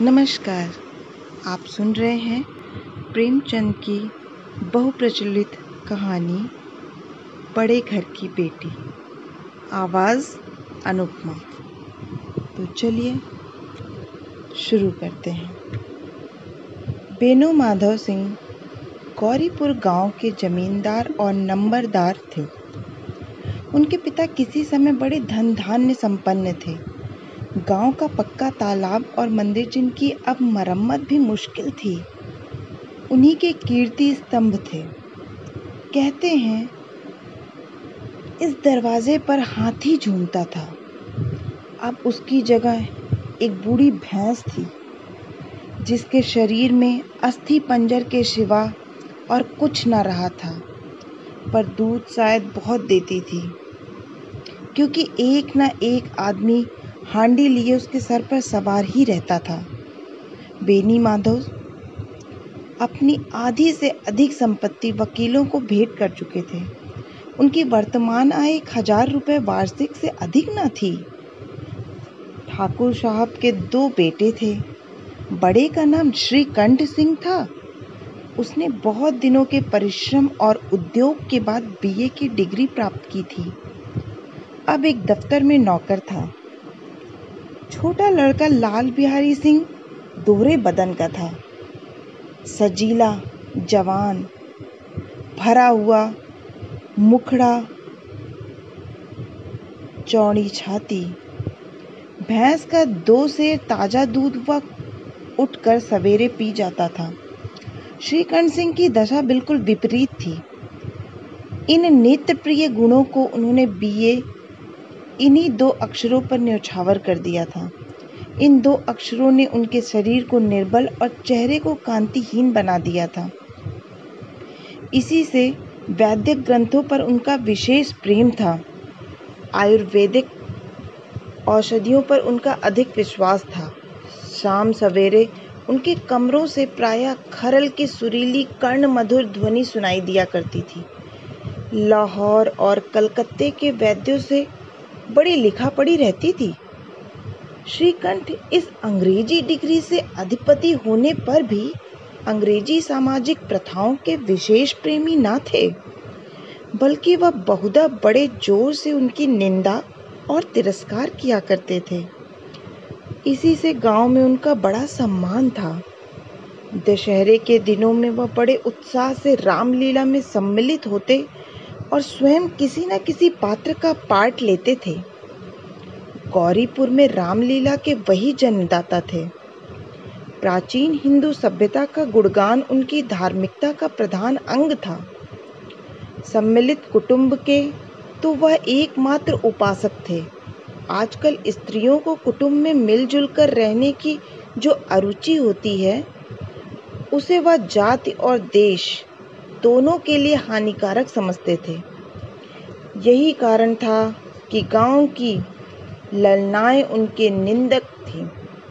नमस्कार। आप सुन रहे हैं प्रेमचंद की बहुप्रचलित कहानी बड़े घर की बेटी। आवाज़ अनुपमा। तो चलिए शुरू करते हैं। बेनू माधव सिंह गौरीपुर गांव के जमींदार और नंबरदार थे। उनके पिता किसी समय बड़े धन धान्य संपन्न थे। गांव का पक्का तालाब और मंदिर जिनकी अब मरम्मत भी मुश्किल थी, उन्हीं के कीर्ति स्तंभ थे। कहते हैं इस दरवाजे पर हाथी झूमता था। अब उसकी जगह एक बूढ़ी भैंस थी, जिसके शरीर में अस्थि पंजर के सिवा और कुछ न रहा था, पर दूध शायद बहुत देती थी, क्योंकि एक न एक आदमी हांडी लिए उसके सर पर सवार ही रहता था। बेनी माधव अपनी आधी से अधिक संपत्ति वकीलों को भेंट कर चुके थे। उनकी वर्तमान आय 1000 रुपये वार्षिक से अधिक न थी। ठाकुर साहब के 2 बेटे थे। बड़े का नाम श्रीकंठ सिंह था। उसने बहुत दिनों के परिश्रम और उद्योग के बाद BA की डिग्री प्राप्त की थी। अब एक दफ्तर में नौकर था। छोटा लड़का लाल बिहारी सिंह दोहरे बदन का था। सजीला, जवान, भरा हुआ मुखड़ा, चौड़ी छाती। भैंस का 2 सेर ताजा दूध वह उठकर सवेरे पी जाता था। श्रीकंठ सिंह की दशा बिल्कुल विपरीत थी। इन नेत्र प्रिय गुणों को उन्होंने BA इन्हीं 2 अक्षरों पर न्यौछावर कर दिया था। इन 2 अक्षरों ने उनके शरीर को निर्बल और चेहरे को कांतिहीन बना दिया था। इसी से वैद्य ग्रंथों पर उनका विशेष प्रेम था। आयुर्वेदिक औषधियों पर उनका अधिक विश्वास था। शाम सवेरे उनके कमरों से प्रायः खरल की सुरीली कर्ण मधुर ध्वनि सुनाई दिया करती थी। लाहौर और कलकत्ते के वैद्यों से बड़ी लिखा पड़ी रहती थी। श्रीकंठ इस अंग्रेजी डिग्री से अधिपति होने पर भी अंग्रेजी सामाजिक प्रथाओं के विशेष प्रेमी न थे, बल्कि वह बहुधा बड़े जोर से उनकी निंदा और तिरस्कार किया करते थे। इसी से गांव में उनका बड़ा सम्मान था। दशहरे के दिनों में वह बड़े उत्साह से रामलीला में सम्मिलित होते और स्वयं किसी न किसी पात्र का पार्ट लेते थे। गौरीपुर में रामलीला के वही जन्मदाता थे। प्राचीन हिंदू सभ्यता का गुणगान उनकी धार्मिकता का प्रधान अंग था। सम्मिलित कुटुंब के तो वह एकमात्र उपासक थे। आजकल स्त्रियों को कुटुंब में मिलजुल कर रहने की जो अरुचि होती है, उसे वह जाति और देश दोनों के लिए हानिकारक समझते थे। यही कारण था कि गांव की ललनाएं उनके निंदक थीं।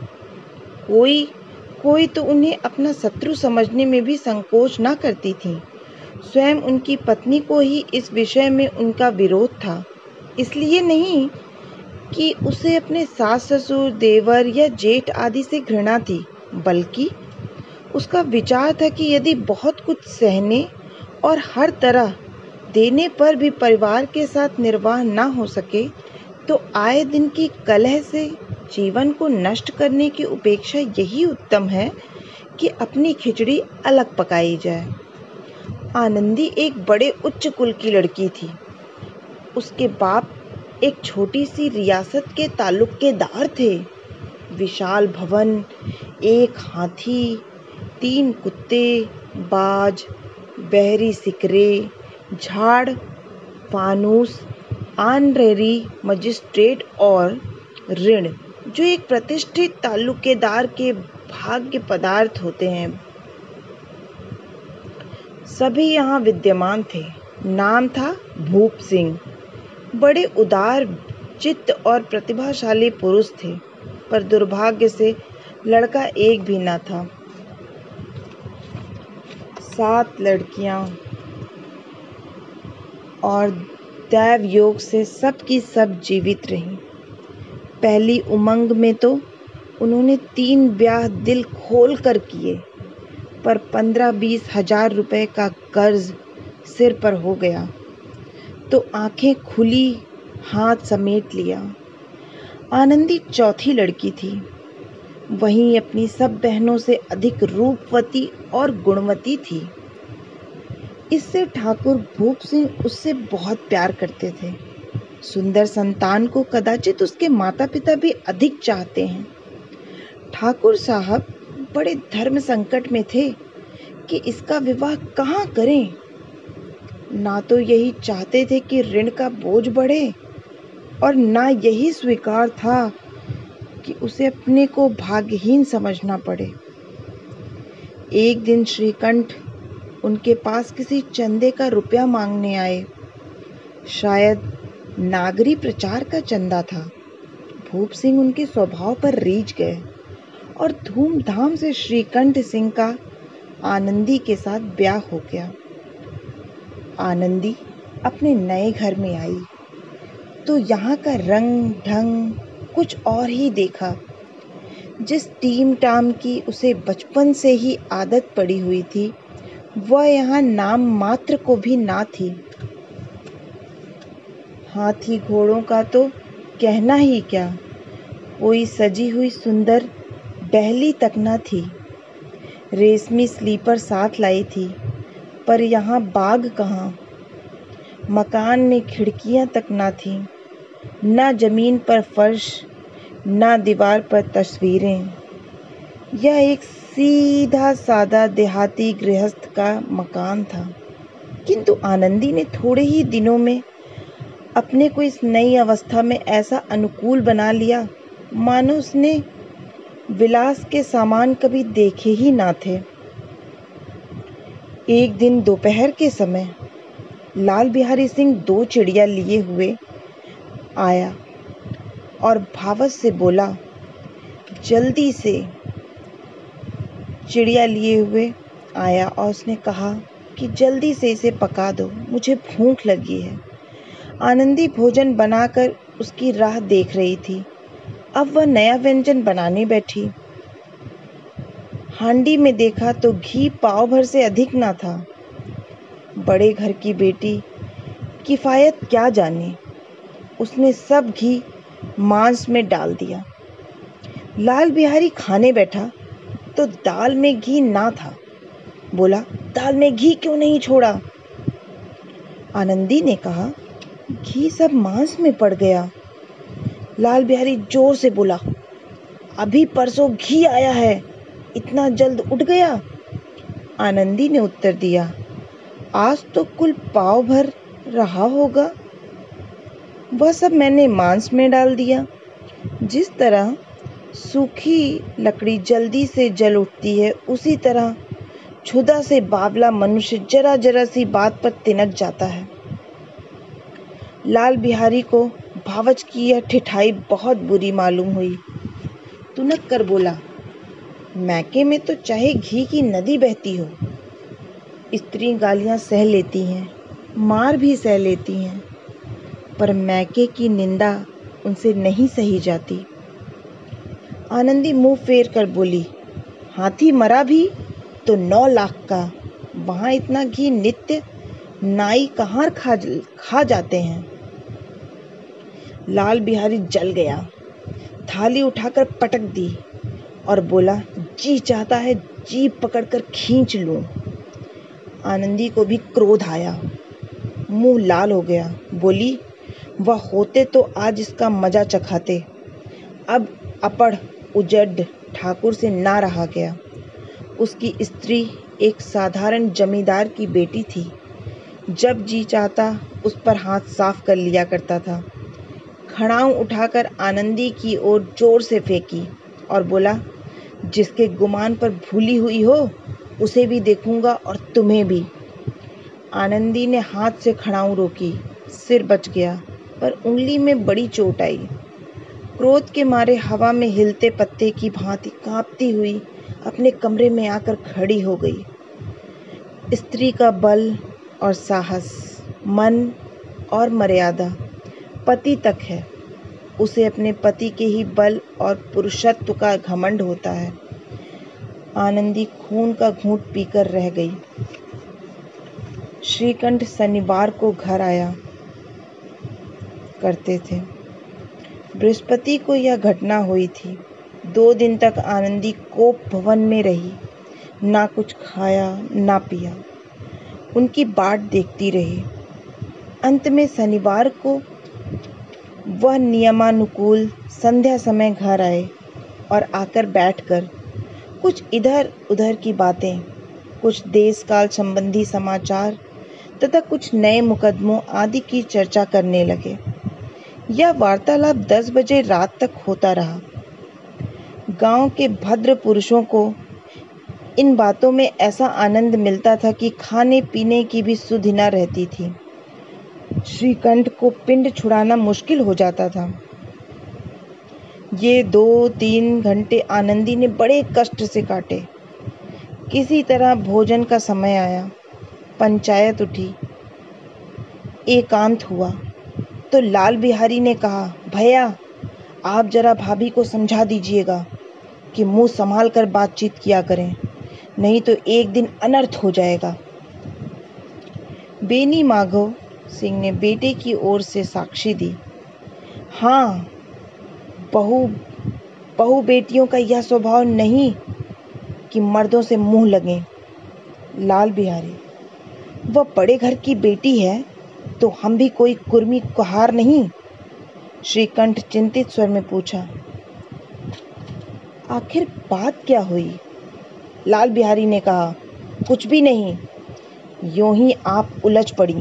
कोई तो उन्हें अपना शत्रु समझने में भी संकोच न करती थी। स्वयं उनकी पत्नी को ही इस विषय में उनका विरोध था। इसलिए नहीं कि उसे अपने सास ससुर, देवर या जेठ आदि से घृणा थी, बल्कि उसका विचार था कि यदि बहुत कुछ सहने और हर तरह देने पर भी परिवार के साथ निर्वाह न हो सके, तो आए दिन की कलह से जीवन को नष्ट करने की अपेक्षा यही उत्तम है कि अपनी खिचड़ी अलग पकाई जाए। आनंदी एक बड़े उच्च कुल की लड़की थी। उसके बाप एक छोटी सी रियासत के तालुकेदार थे। विशाल भवन, 1 हाथी, 3 कुत्ते, बाज, बहरी सिकरे, झाड़, फानूस, ऑनरेरी मजिस्ट्रेट और ऋण, जो एक प्रतिष्ठित तालुकेदार के भाग्य पदार्थ होते हैं, सभी यहाँ विद्यमान थे। नाम था भूप सिंह। बड़े उदार चित्त और प्रतिभाशाली पुरुष थे, पर दुर्भाग्य से लड़का एक भी न था। 7 लड़कियां और दैव योग से सब की सब जीवित रहीं। पहली उमंग में तो उन्होंने 3 ब्याह दिल खोल कर किए, पर 15-20 हजार रुपए का कर्ज सिर पर हो गया तो आंखें खुली, हाथ समेट लिया। आनंदी चौथी लड़की थी, वहीं अपनी सब बहनों से अधिक रूपवती और गुणवती थी। इससे ठाकुर भूप सिंह उससे बहुत प्यार करते थे। सुंदर संतान को कदाचित उसके माता पिता भी अधिक चाहते हैं। ठाकुर साहब बड़े धर्म संकट में थे कि इसका विवाह कहाँ करें। ना तो यही चाहते थे कि ऋण का बोझ बढ़े, और ना यही स्वीकार था कि उसे अपने को भाग्यहीन समझना पड़े। एक दिन श्रीकंठ उनके पास किसी चंदे का रुपया मांगने आए। शायद नागरी प्रचार का चंदा था। भूप सिंह उनके स्वभाव पर रीझ गए और धूमधाम से श्रीकंठ सिंह का आनंदी के साथ ब्याह हो गया। आनंदी अपने नए घर में आई तो यहाँ का रंग ढंग कुछ और ही देखा। जिस टीम टाम की उसे बचपन से ही आदत पड़ी हुई थी, वह यहाँ नाम मात्र को भी ना थी। हाथी घोड़ों का तो कहना ही क्या, कोई सजी हुई सुंदर बहली तक न थी। रेशमी स्लीपर साथ लाई थी, पर यहाँ बाग कहाँ। मकान में खिड़कियाँ तक न थीं, न जमीन पर फर्श, न दीवार पर तस्वीरें। यह एक सीधा सादा देहाती गृहस्थ का मकान था, किंतु आनंदी ने थोड़े ही दिनों में अपने को इस नई अवस्था में ऐसा अनुकूल बना लिया मानो उसने विलास के सामान कभी देखे ही ना थे। एक दिन दोपहर के समय लाल बिहारी सिंह 2 चिड़िया लिए हुए आया और भावस से बोला, जल्दी से। चिड़िया लिए हुए आया और उसने कहा कि जल्दी से इसे पका दो, मुझे भूख लगी है। आनंदी भोजन बनाकर उसकी राह देख रही थी। अब वह नया व्यंजन बनाने बैठी। हांडी में देखा तो घी पाव भर से अधिक ना था। बड़े घर की बेटी किफायत क्या जाने, उसने सब घी मांस में डाल दिया। लाल बिहारी खाने बैठा तो दाल में घी ना था। बोला, दाल में घी क्यों नहीं छोड़ा? आनंदी ने कहा, घी सब मांस में पड़ गया। लाल बिहारी जोर से बोला, अभी परसों घी आया है, इतना जल्द उठ गया? आनंदी ने उत्तर दिया, आज तो कुल पाव भर रहा होगा, वह सब मैंने मांस में डाल दिया। जिस तरह सूखी लकड़ी जल्दी से जल उठती है, उसी तरह क्षुधा से बावला मनुष्य जरा जरा सी बात पर तिनक जाता है। लाल बिहारी को भावच की यह ठिठाई बहुत बुरी मालूम हुई। तुनक कर बोला, मैके में तो चाहे घी की नदी बहती हो, स्त्री गालियां सह लेती हैं, मार भी सह लेती हैं, पर मैके की निंदा उनसे नहीं सही जाती। आनंदी मुंह फेर कर बोली, हाथी मरा भी तो 9 लाख का, वहां इतना घी नित्य नाई कहाँ खा जाते हैं। लाल बिहारी जल गया, थाली उठाकर पटक दी और बोला, जी चाहता है जीभ पकड़कर खींच लूं। आनंदी को भी क्रोध आया, मुंह लाल हो गया। बोली, वह होते तो आज इसका मजा चखाते। अब अपड़ उजड़ ठाकुर से ना रहा गया। उसकी स्त्री एक साधारण जमींदार की बेटी थी। जब जी चाहता उस पर हाथ साफ कर लिया करता था। खड़ाऊं उठाकर आनंदी की ओर जोर से फेंकी और बोला, जिसके गुमान पर भूली हुई हो उसे भी देखूंगा और तुम्हें भी। आनंदी ने हाथ से खड़ाऊं रोकी, सिर बच गया, पर उंगली में बड़ी चोट आई। क्रोध के मारे हवा में हिलते पत्ते की भांति कांपती हुई अपने कमरे में आकर खड़ी हो गई। स्त्री का बल और साहस, मन और मर्यादा पति तक है उसे अपने पति के ही बल और पुरुषत्व का घमंड होता है। आनंदी खून का घूंट पीकर रह गई। श्रीकंठ शनिवार को घर आया करते थे। बृहस्पति को यह घटना हुई थी। 2 दिन तक आनंदी कोप भवन में रही, ना कुछ खाया ना पिया, उनकी बाट देखती रही। अंत में शनिवार को वह नियमानुकूल संध्या समय घर आए और आकर बैठकर कुछ इधर उधर की बातें, कुछ देश काल संबंधी समाचार तथा कुछ नए मुकदमों आदि की चर्चा करने लगे। यह वार्तालाप 10 बजे रात तक होता रहा। गांव के भद्र पुरुषों को इन बातों में ऐसा आनंद मिलता था कि खाने पीने की भी सुध न रहती थी। श्रीकंठ को पिंड छुड़ाना मुश्किल हो जाता था। ये 2-3 घंटे आनंदी ने बड़े कष्ट से काटे। किसी तरह भोजन का समय आया, पंचायत उठी, एकांत हुआ तो लाल बिहारी ने कहा, भैया आप जरा भाभी को समझा दीजिएगा कि मुंह संभाल कर बातचीत किया करें, नहीं तो एक दिन अनर्थ हो जाएगा। बेनी माधव सिंह ने बेटे की ओर से साक्षी दी। हाँ, बहू बेटियों का यह स्वभाव नहीं कि मर्दों से मुंह लगे। लाल बिहारी, वह बड़े घर की बेटी है तो हम भी कोई कुर्मी कुहार नहीं। श्रीकंठ चिंतित स्वर में पूछा, आखिर बात क्या हुई? लाल बिहारी ने कहा, कुछ भी नहीं, यूं ही आप उलझ पड़ी।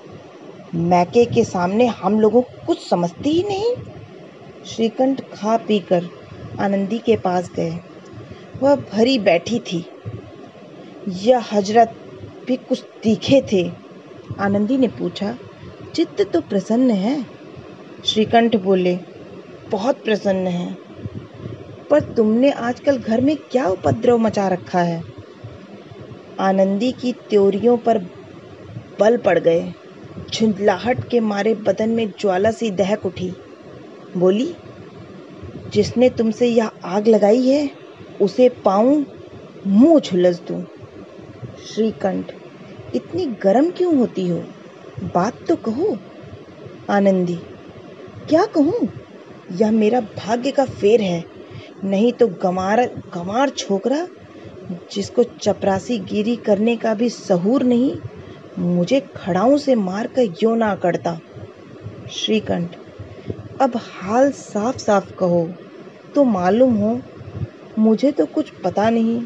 मैके के सामने हम लोगों को कुछ समझती ही नहीं। श्रीकंठ खा पीकर आनंदी के पास गए। वह भरी बैठी थी। यह हजरत भी कुछ तीखे थे। आनंदी ने पूछा, चित्त तो प्रसन्न है। श्रीकंठ बोले, बहुत प्रसन्न है, पर तुमने आजकल घर में क्या उपद्रव मचा रखा है? आनंदी की त्योरियों पर बल पड़ गए। झुंझलाहट के मारे बदन में ज्वाला सी दहक उठी। बोली, जिसने तुमसे यह आग लगाई है उसे पाऊं मुंह झुलस दूं। श्रीकंठ, इतनी गर्म क्यों होती हो? बात तो कहो। आनंदी, क्या कहूं? यह मेरा भाग्य का फेर है, नहीं तो गंवार छोकरा जिसको चपरासी गिरी करने का भी सहूर नहीं, मुझे खड़ाऊ से मार कर यों ना करता। श्रीकंठ, अब हाल साफ साफ कहो तो मालूम हो, मुझे तो कुछ पता नहीं।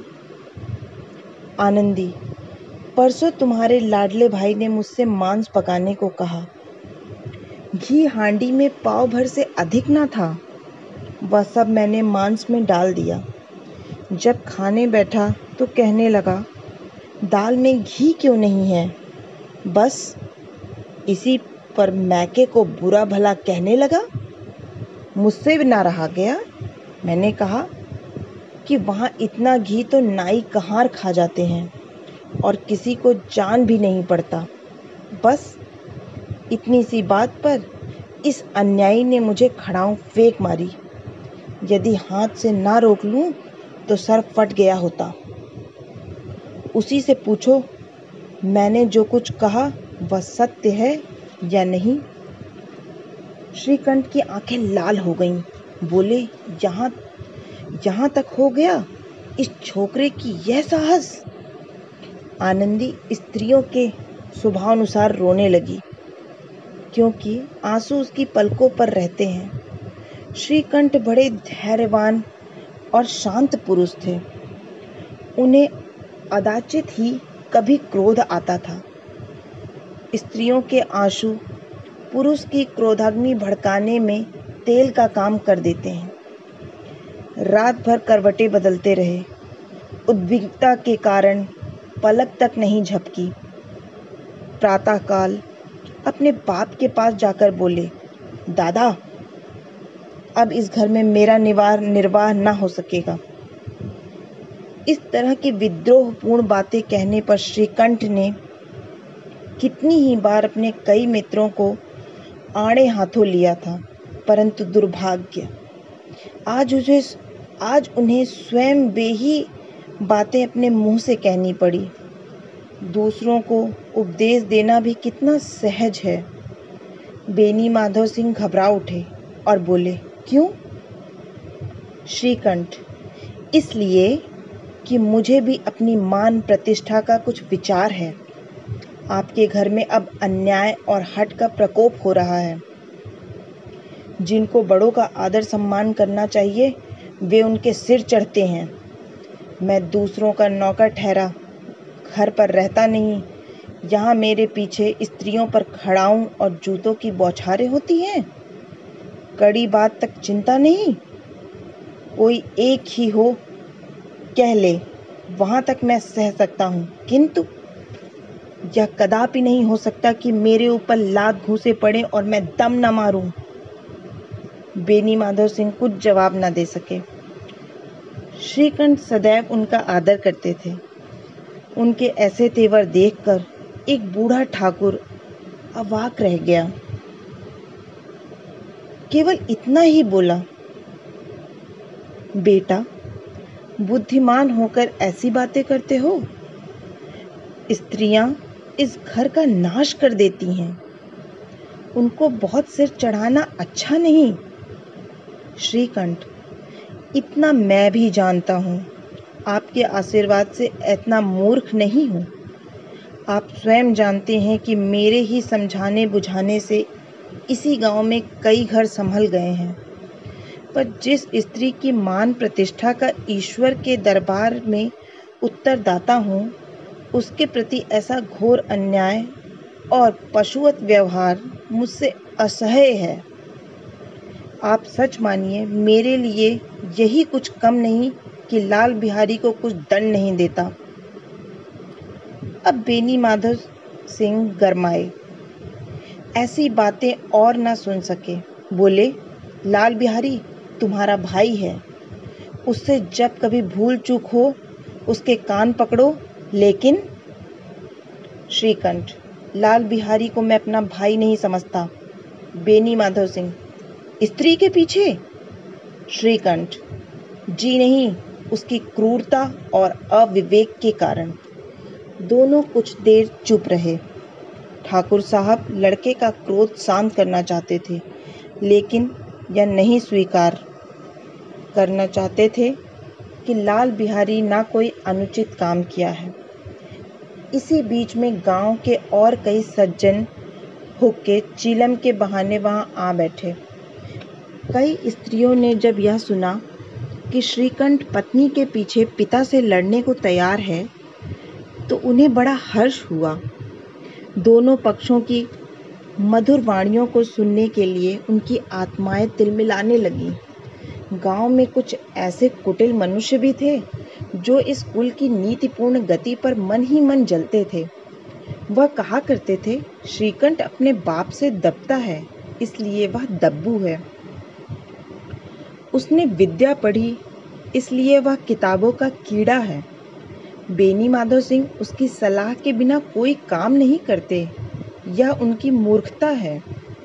आनंदी, परसों तुम्हारे लाडले भाई ने मुझसे मांस पकाने को कहा। घी हांडी में पाव भर से अधिक ना था। वह सब मैंने मांस में डाल दिया। जब खाने बैठा तो कहने लगा, दाल में घी क्यों नहीं है? बस इसी पर मैके को बुरा भला कहने लगा। मुझसे भी ना रहा गया। मैंने कहा कि वहाँ इतना घी तो नाई कहार खा जाते हैं और किसी को जान भी नहीं पड़ता। बस इतनी सी बात पर इस अन्यायी ने मुझे खड़ाऊं फेंक मारी। यदि हाथ से ना रोक लूं तो सर फट गया होता। उसी से पूछो मैंने जो कुछ कहा वह सत्य है या नहीं। श्रीकंठ की आंखें लाल हो गईं। बोले, यहाँ तक हो गया इस छोकरे की यह साहस। आनंदी स्त्रियों के स्वभावानुसार रोने लगी, क्योंकि आंसू उसकी पलकों पर रहते हैं। श्रीकंठ बड़े धैर्यवान और शांत पुरुष थे। उन्हें अदाचित ही कभी क्रोध आता था। स्त्रियों के आंसू पुरुष की क्रोधाग्नि भड़काने में तेल का काम कर देते हैं। रात भर करवटें बदलते रहे। उद्विग्नता के कारण पलक तक नहीं झपकी। प्रातःकाल अपने बाप के पास जाकर बोले, दादा, अब इस घर में मेरा निर्वाह न हो सकेगा। इस तरह की विद्रोहपूर्ण बातें कहने पर श्रीकंठ ने कितनी ही बार अपने कई मित्रों को आड़े हाथों लिया था। परंतु दुर्भाग्य, आज उन्हें स्वयं वे ही बातें अपने मुंह से कहनी पड़ी। दूसरों को उपदेश देना भी कितना सहज है। बेनी माधव सिंह घबरा उठे और बोले, क्यों? श्रीकंठ, इसलिए कि मुझे भी अपनी मान प्रतिष्ठा का कुछ विचार है। आपके घर में अब अन्याय और हठ का प्रकोप हो रहा है। जिनको बड़ों का आदर सम्मान करना चाहिए वे उनके सिर चढ़ते हैं। मैं दूसरों का नौकर ठहरा घर पर रहता नहीं। यहाँ मेरे पीछे स्त्रियों पर खड़ाऊं और जूतों की बौछारें होती हैं। कड़ी बात तक चिंता नहीं, कोई एक ही हो कह ले, वहां तक मैं सह सकता हूँ, किंतु यह कदापि नहीं हो सकता कि मेरे ऊपर लात घूंसे पड़े और मैं दम न मारूं। बेनी माधव सिंह कुछ जवाब न दे सके। श्रीकंठ सदैव उनका आदर करते थे। उनके ऐसे तेवर देखकर एक बूढ़ा ठाकुर अवाक रह गया। केवल इतना ही बोला, बेटा, बुद्धिमान होकर ऐसी बातें करते हो? स्त्रियां इस घर का नाश कर देती हैं। उनको बहुत सिर चढ़ाना अच्छा नहीं। श्रीकंठ, इतना मैं भी जानता हूँ। आपके आशीर्वाद से इतना मूर्ख नहीं हूँ। आप स्वयं जानते हैं कि मेरे ही समझाने बुझाने से इसी गांव में कई घर संभल गए हैं। पर जिस स्त्री की मान प्रतिष्ठा का ईश्वर के दरबार में उत्तरदाता हूँ, उसके प्रति ऐसा घोर अन्याय और पशुवत व्यवहार मुझसे असह्य है। आप सच मानिए, मेरे लिए यही कुछ कम नहीं कि लाल बिहारी को कुछ दंड नहीं देता। अब बेनी माधव सिंह गरमाए, ऐसी बातें और ना सुन सके। बोले, लाल बिहारी तुम्हारा भाई है। उससे जब कभी भूल चूक हो उसके कान पकड़ो। लेकिन श्रीकंठ, लाल बिहारी को मैं अपना भाई नहीं समझता। बेनी माधव सिंह, स्त्री के पीछे? श्रीकंठ, जी नहीं, उसकी क्रूरता और अविवेक के कारण। दोनों कुछ देर चुप रहे। ठाकुर साहब लड़के का क्रोध शांत करना चाहते थे, लेकिन यह नहीं स्वीकार करना चाहते थे कि लाल बिहारी ना कोई अनुचित काम किया है। इसी बीच में गांव के और कई सज्जन हुक्के चीलम के बहाने वहां आ बैठे। कई स्त्रियों ने जब यह सुना कि श्रीकंठ पत्नी के पीछे पिता से लड़ने को तैयार है, तो उन्हें बड़ा हर्ष हुआ। दोनों पक्षों की मधुर वाणियों को सुनने के लिए उनकी आत्माएं तिलमिलाने लगीं। गांव में कुछ ऐसे कुटिल मनुष्य भी थे जो इस कुल की नीतिपूर्ण गति पर मन ही मन जलते थे। वह कहा करते थे, श्रीकंठ अपने बाप से दबता है, इसलिए वह दब्बू है। उसने विद्या पढ़ी, इसलिए वह किताबों का कीड़ा है। बेनी माधव सिंह उसकी सलाह के बिना कोई काम नहीं करते, यह उनकी मूर्खता है।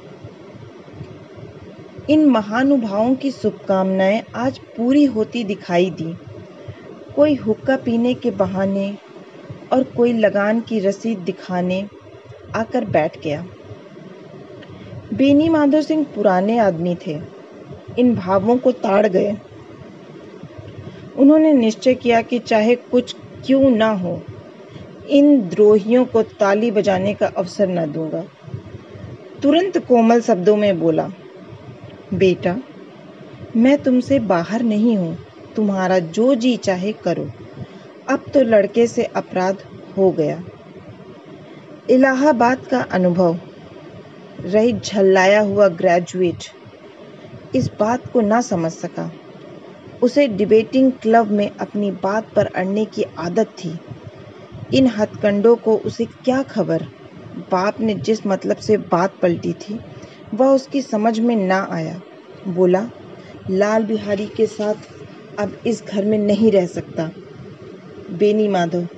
इन महानुभावों की शुभकामनाएं आज पूरी होती दिखाई दी। कोई हुक्का पीने के बहाने और कोई लगान की रसीद दिखाने आकर बैठ गया। बेनी माधव सिंह पुराने आदमी थे, इन भावों को ताड़ गए। उन्होंने निश्चय किया कि चाहे कुछ क्यों ना हो, इन द्रोहियों को ताली बजाने का अवसर न दूंगा। तुरंत कोमल शब्दों में बोला, बेटा, मैं तुमसे बाहर नहीं हूँ, तुम्हारा जो जी चाहे करो। अब तो लड़के से अपराध हो गया। इलाहाबाद का अनुभव रही झल्लाया हुआ ग्रेजुएट इस बात को ना समझ सका। उसे डिबेटिंग क्लब में अपनी बात पर अड़ने की आदत थी। इन हथकंडों को उसे क्या खबर। बाप ने जिस मतलब से बात पलटी थी वह उसकी समझ में ना आया। बोला, लाल बिहारी के साथ अब इस घर में नहीं रह सकता। बेनी माधव,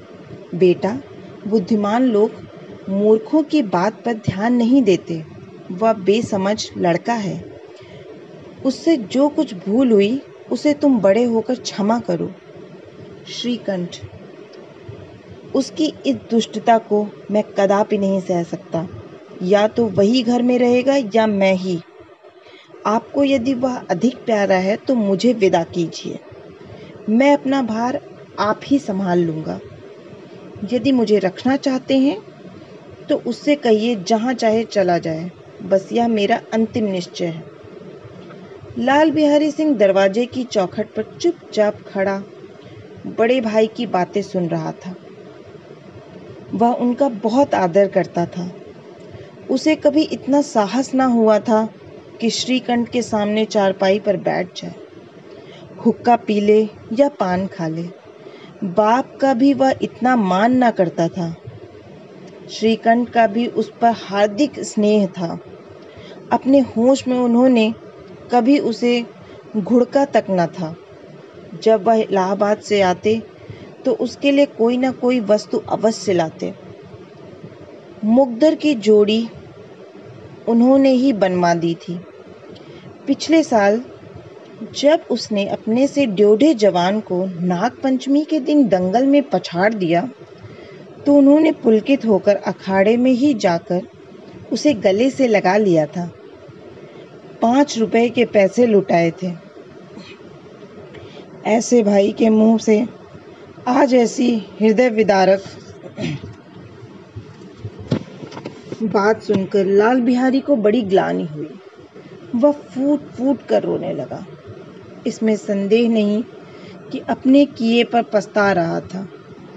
बेटा, बुद्धिमान लोग मूर्खों की बात पर ध्यान नहीं देते। वह बेसमझ लड़का है। उससे जो कुछ भूल हुई उसे तुम बड़े होकर क्षमा करो। श्रीकंठ, उसकी इस दुष्टता को मैं कदापि नहीं सह सकता। या तो वही घर में रहेगा या मैं ही। आपको यदि वह अधिक प्यारा है तो मुझे विदा कीजिए। मैं अपना भार आप ही संभाल लूँगा। यदि मुझे रखना चाहते हैं तो उससे कहिए जहाँ चाहे चला जाए। बस यह मेरा अंतिम निश्चय है। लाल बिहारी सिंह दरवाजे की चौखट पर चुपचाप खड़ा बड़े भाई की बातें सुन रहा था। वह उनका बहुत आदर करता था। उसे कभी इतना साहस ना हुआ था कि श्रीकंठ के सामने चारपाई पर बैठ जाए, हुक्का पी ले या पान खा ले। बाप का भी वह इतना मान ना करता था। श्रीकंठ का भी उस पर हार्दिक स्नेह था। अपने होश में उन्होंने कभी उसे घुड़का तक न था। जब वह इलाहाबाद से आते तो उसके लिए कोई ना कोई वस्तु अवश्य लाते। मुकद्दर की जोड़ी उन्होंने ही बनवा दी थी। पिछले साल जब उसने अपने से ड्योढ़े जवान को नाग पंचमी के दिन दंगल में पछाड़ दिया तो उन्होंने पुलकित होकर अखाड़े में ही जाकर उसे गले से लगा लिया था। 5 रुपए के पैसे लुटाए थे। ऐसे भाई के मुंह से आज ऐसी हृदय विदारक बात सुनकर लाल बिहारी को बड़ी ग्लानि हुई। वह फूट फूट कर रोने लगा। इसमें संदेह नहीं कि अपने किए पर पछता रहा था।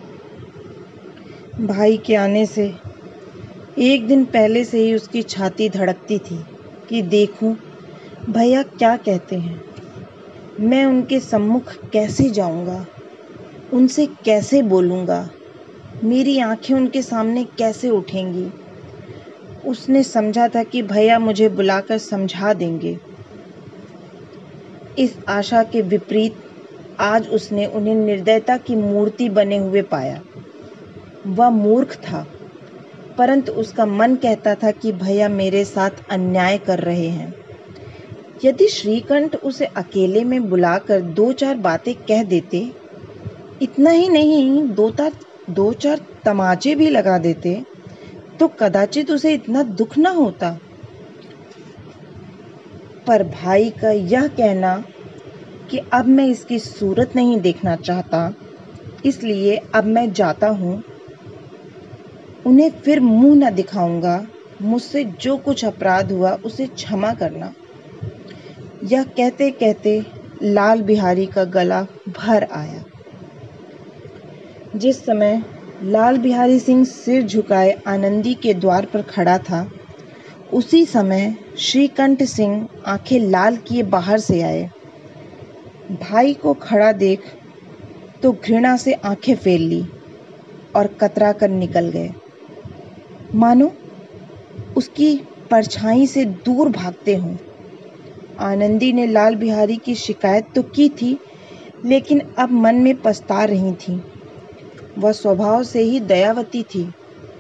भाई के आने से एक दिन पहले से ही उसकी छाती धड़कती थी कि देखूं भैया क्या कहते हैं। मैं उनके सम्मुख कैसे जाऊंगा, उनसे कैसे बोलूंगा, मेरी आंखें उनके सामने कैसे उठेंगी। उसने समझा था कि भैया मुझे बुलाकर समझा देंगे। इस आशा के विपरीत आज उसने उन्हें निर्दयता की मूर्ति बने हुए पाया। वह मूर्ख था, परंतु उसका मन कहता था कि भैया मेरे साथ अन्याय कर रहे हैं। यदि श्रीकंठ उसे अकेले में बुलाकर 2-4 बातें कह देते, इतना ही नहीं 2-4 तमाचे भी लगा देते, तो कदाचित उसे इतना दुख न होता। पर भाई का यह कहना कि अब मैं इसकी सूरत नहीं देखना चाहता, इसलिए अब मैं जाता हूँ, उन्हें फिर मुंह न दिखाऊंगा, मुझसे जो कुछ अपराध हुआ उसे क्षमा करना। यह कहते कहते लाल बिहारी का गला भर आया। जिस समय लाल बिहारी सिंह सिर झुकाए आनंदी के द्वार पर खड़ा था, उसी समय श्रीकंठ सिंह आंखें लाल किए बाहर से आए। भाई को खड़ा देख तो घृणा से आंखें फेर ली और कतरा कर निकल गए, मानो उसकी परछाई से दूर भागते हों। आनंदी ने लाल बिहारी की शिकायत तो की थी, लेकिन अब मन में पछता रही थी। वह स्वभाव से ही दयावती थी।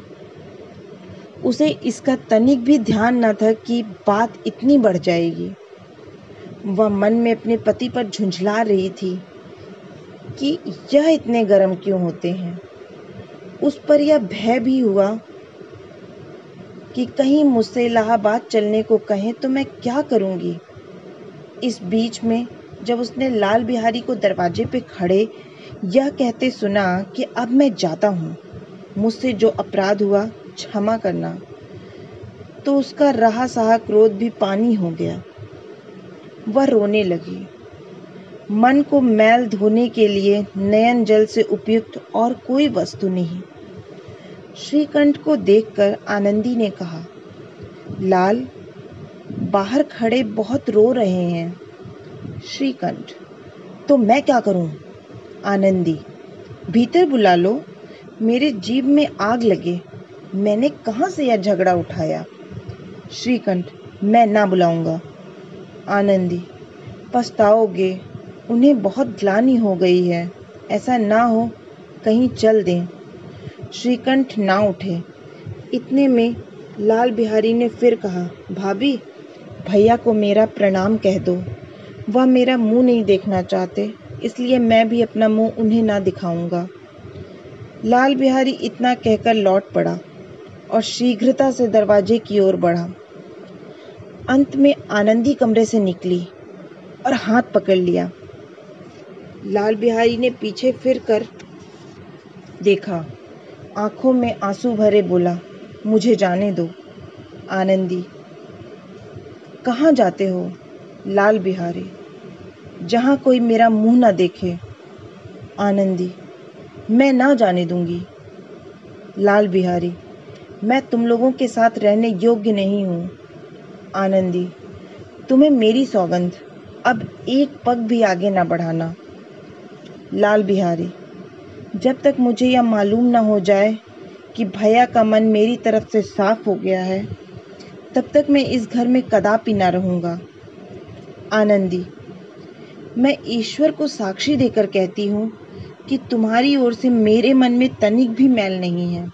उसे इसका तनिक भी ध्यान न था कि बात इतनी बढ़ जाएगी। वह मन में अपने पति पर झुंझला रही थी कि यह इतने गर्म क्यों होते हैं। उस पर यह भय भी हुआ कि कहीं मुझसे इलाहाबाद चलने को कहें तो मैं क्या करूंगी। इस बीच में जब उसने लाल बिहारी को दरवाजे पे खड़े यह कहते सुना कि अब मैं जाता हूँ, मुझसे जो अपराध हुआ क्षमा करना, तो उसका रहा सहा क्रोध भी पानी हो गया। वह रोने लगी। मन को मैल धोने के लिए नयन जल से उपयुक्त और कोई वस्तु नहीं। श्रीकंठ को देखकर आनंदी ने कहा, लाल बाहर खड़े बहुत रो रहे हैं। श्रीकंठ, तो मैं क्या करूं? आनंदी, भीतर बुला लो, मेरे जीभ में आग लगे। मैंने कहाँ से यह झगड़ा उठाया? श्रीकंठ, मैं ना बुलाऊंगा। आनंदी, पछताओगे, उन्हें बहुत ग्लानि हो गई है, ऐसा ना हो कहीं चल दें। श्रीकंठ ना उठे। इतने में लाल बिहारी ने फिर कहा, भाभी, भैया को मेरा प्रणाम कह दो। वह मेरा मुंह नहीं देखना चाहते, इसलिए मैं भी अपना मुंह उन्हें ना दिखाऊंगा। लाल बिहारी इतना कहकर लौट पड़ा और शीघ्रता से दरवाजे की ओर बढ़ा। अंत में आनंदी कमरे से निकली और हाथ पकड़ लिया। लाल बिहारी ने पीछे फिर कर देखा, आंखों में आंसू भरे बोला, मुझे जाने दो। आनंदी, कहाँ जाते हो? लाल बिहारी, जहाँ कोई मेरा मुंह ना देखे। आनंदी, मैं ना जाने दूंगी। लाल बिहारी, मैं तुम लोगों के साथ रहने योग्य नहीं हूँ। आनंदी, तुम्हें मेरी सौगंध, अब एक पग भी आगे ना बढ़ाना। लाल बिहारी, जब तक मुझे यह मालूम ना हो जाए कि भैया का मन मेरी तरफ से साफ हो गया है, तब तक मैं इस घर में कदापि ना रहूँगा। आनंदी, मैं ईश्वर को साक्षी देकर कहती हूँ कि तुम्हारी ओर से मेरे मन में तनिक भी मैल नहीं है।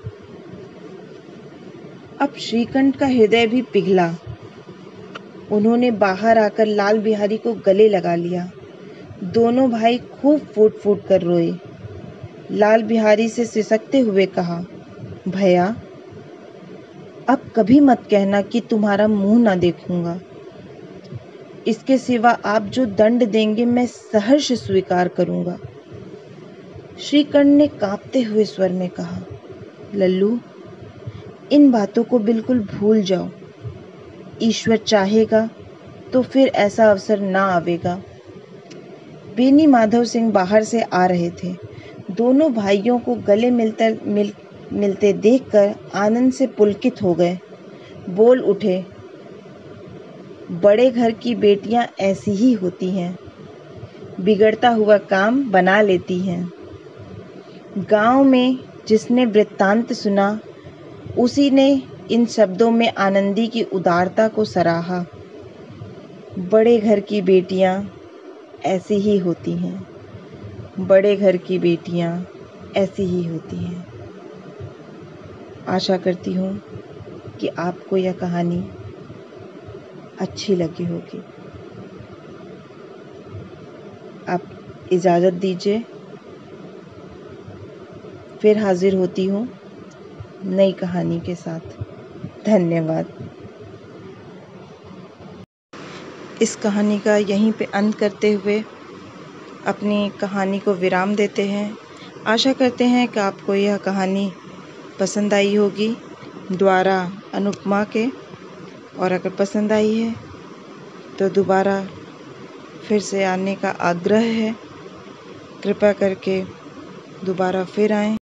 अब श्रीकंठ का हृदय भी पिघला। उन्होंने बाहर आकर लाल बिहारी को गले लगा लिया। दोनों भाई खूब फूट फूट कर रोए। लाल बिहारी से सिसकते हुए कहा, भैया, अब कभी मत कहना कि तुम्हारा मुंह ना देखूंगा। इसके सिवा आप जो दंड देंगे मैं सहर्ष स्वीकार करूंगा। श्रीकंठ ने कांपते हुए स्वर में कहा, लल्लू, इन बातों को बिल्कुल भूल जाओ। ईश्वर चाहेगा तो फिर ऐसा अवसर ना आवेगा। बेनी माधव सिंह बाहर से आ रहे थे। दोनों भाइयों को गले मिलते देखकर आनंद से पुलकित हो गए। बोल उठे, बड़े घर की बेटियां ऐसी ही होती हैं, बिगड़ता हुआ काम बना लेती हैं। गांव में जिसने वृत्तांत सुना, उसी ने इन शब्दों में आनंदी की उदारता को सराहा। बड़े घर की बेटियां ऐसी ही होती हैं, बड़े घर की बेटियां ऐसी ही होती हैं। आशा करती हूँ कि आपको यह कहानी अच्छी लगी होगी। आप इजाज़त दीजिए, फिर हाजिर होती हूँ नई कहानी के साथ। धन्यवाद। इस कहानी का यहीं पे अंत करते हुए अपनी कहानी को विराम देते हैं। आशा करते हैं कि आपको यह कहानी पसंद आई होगी, द्वारा अनुपमा के। और अगर पसंद आई है तो दोबारा फिर से आने का आग्रह है। कृपया करके दोबारा फिर आएं।